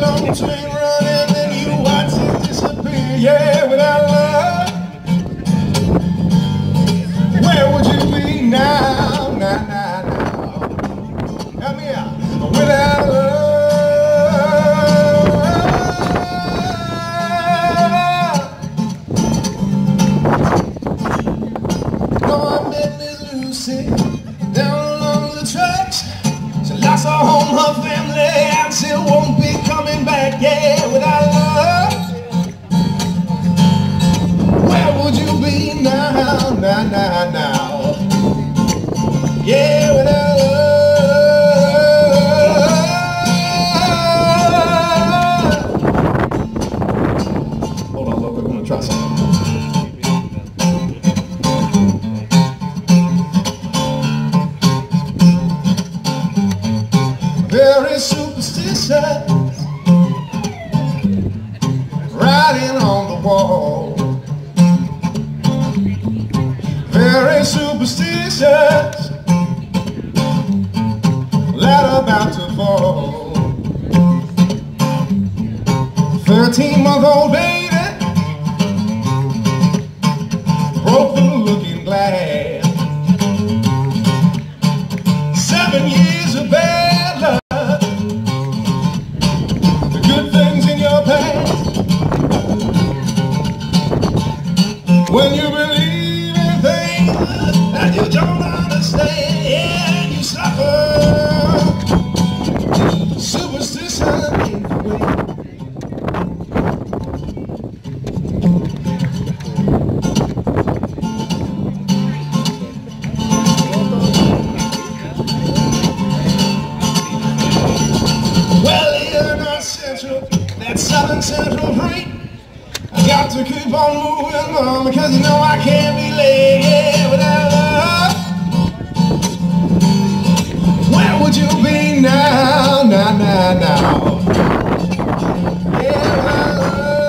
long train running, then you watch it disappear. Yeah, without love, where would you be now? Now, now, now. Help me out. Without love. No, I met Miss Lucy down along the tracks. She lost her home, her family, and she won't be coming back. Yeah, without love, where would you be now? Now, now, now. Yeah, without love. Hold on, look, we're gonna try something. Very superstitious, writing on the wall. Very superstitious, ladder about to fall. 13-month-old baby broke the looking glass. 7 years of bad luck. When you believe in things that you don't understand, yeah, you suffer. Superstition in the way. Well, you're not central, that southern central freight. I got to keep on moving on because you know I can't be late, yeah, without love. Where would you be now, now, now, now? Yeah, without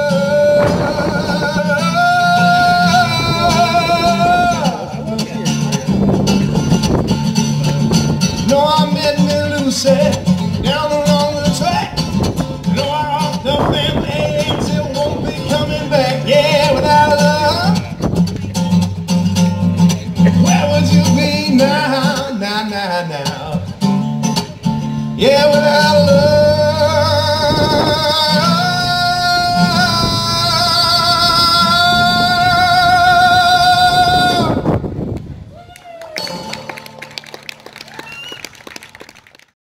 love. No, I met Miss Lucy down along the track. No, I lost the family. Yeah, without love, where would you be now, now, now, now? Yeah, without